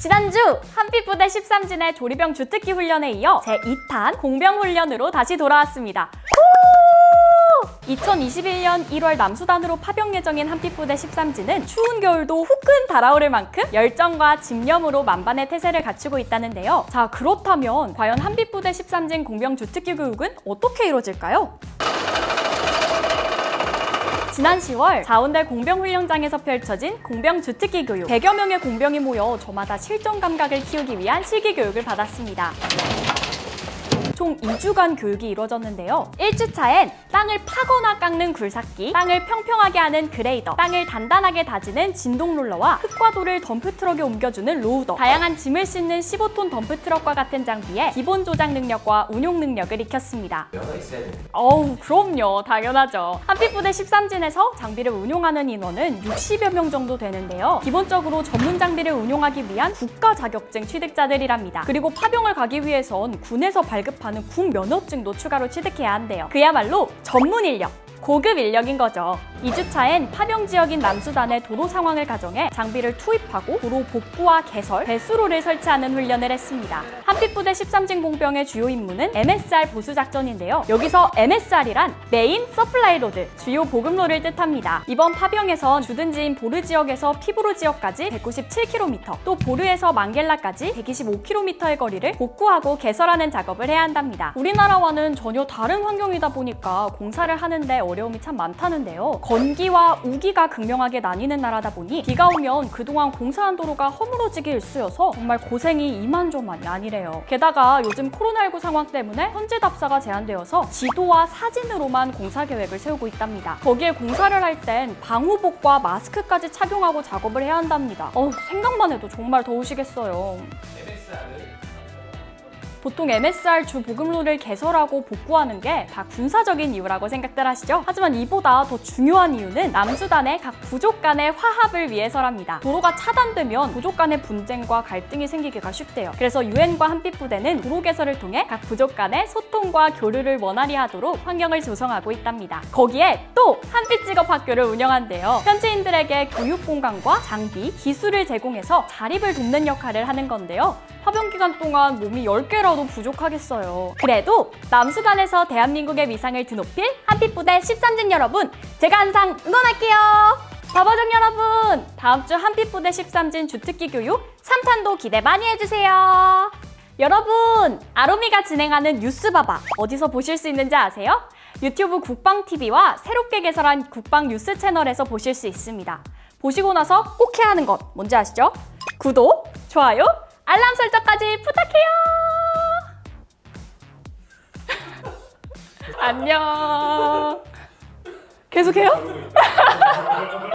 지난주 한빛부대 13진의 조리병 주특기 훈련에 이어 제2탄 공병 훈련으로 다시 돌아왔습니다. 2021년 1월 남수단으로 파병 예정인 한빛부대 13진은 추운 겨울도 후끈 달아오를 만큼 열정과 집념으로 만반의 태세를 갖추고 있다는데요. 자, 그렇다면 과연 한빛부대 13진 공병 주특기 교육은 어떻게 이루어질까요? 지난 10월 자원대 공병훈련장에서 펼쳐진 공병 주특기 교육. 100여 명의 공병이 모여 저마다 실전 감각을 키우기 위한 실기 교육을 받았습니다. 총 2주간 교육이 이루어졌는데요. 1주차엔 땅을 파거나 깎는 굴삭기, 땅을 평평하게 하는 그레이더, 땅을 단단하게 다지는 진동롤러와 흙과 돌을 덤프트럭에 옮겨주는 로우더, 다양한 짐을 싣는 15톤 덤프트럭과 같은 장비에 기본 조작 능력과 운용 능력을 익혔습니다. 면허 있어야 돼. 그럼요. 당연하죠. 한빛부대 13진에서 장비를 운용하는 인원은 60여 명 정도 되는데요. 기본적으로 전문 장비를 운용하기 위한 국가 자격증 취득자들이랍니다. 그리고 파병을 가기 위해선 군에서 발급하는 군 면허증도 추가로 취득해야 한대요. 그야말로 전문 인력, 고급 인력인 거죠. 2주차엔 파병 지역인 남수단의 도로 상황을 가정해 장비를 투입하고 도로 복구와 개설, 배수로를 설치하는 훈련을 했습니다. 한빛부대 13진 공병의 주요 임무는 MSR 보수작전인데요. 여기서 MSR이란 메인 서플라이 로드, 주요 보급로를 뜻합니다. 이번 파병에선 주둔지인 보르 지역에서 피브로 지역까지 197km, 또 보르에서 망겔라까지 125km의 거리를 복구하고 개설하는 작업을 해야 한답니다. 우리나라와는 전혀 다른 환경이다 보니까 공사를 하는데 어려움이 참 많다는데요. 건기와 우기가 극명하게 나뉘는 나라다 보니 비가 오면 그동안 공사한 도로가 허물어지기 일쑤여서 정말 고생이 이만저만이 아니래요. 게다가 요즘 코로나19 상황 때문에 현지 답사가 제한되어서 지도와 사진으로만 공사 계획을 세우고 있답니다. 거기에 공사를 할 땐 방호복과 마스크까지 착용하고 작업을 해야 한답니다. 생각만 해도 정말 더우시겠어요. 보통 MSR 주 보급로를 개설하고 복구하는 게 다 군사적인 이유라고 생각들 하시죠? 하지만 이보다 더 중요한 이유는 남수단의 각 부족 간의 화합을 위해서랍니다. 도로가 차단되면 부족 간의 분쟁과 갈등이 생기기가 쉽대요. 그래서 유엔과 한빛부대는 도로 개설을 통해 각 부족 간의 소통과 교류를 원활히 하도록 환경을 조성하고 있답니다. 거기에 또 한빛직업학교를 운영한대요. 현지인들에게 교육 공간과 장비, 기술을 제공해서 자립을 돕는 역할을 하는 건데요. 파병 기간 동안 몸이 10개라도 부족하겠어요. 그래도 남수단에서 대한민국의 위상을 드높일 한빛부대 13진 여러분, 제가 항상 응원할게요. 바바정 여러분, 다음 주 한빛부대 13진 주특기 교육 3탄도 기대 많이 해주세요. 여러분, 아로미가 진행하는 뉴스바바 어디서 보실 수 있는지 아세요? 유튜브 국방TV와 새롭게 개설한 국방 뉴스 채널에서 보실 수 있습니다. 보시고 나서 꼭 해야 하는 것 뭔지 아시죠? 구독, 좋아요, 알람 설정까지 부탁해요. 안녕. 계속해요?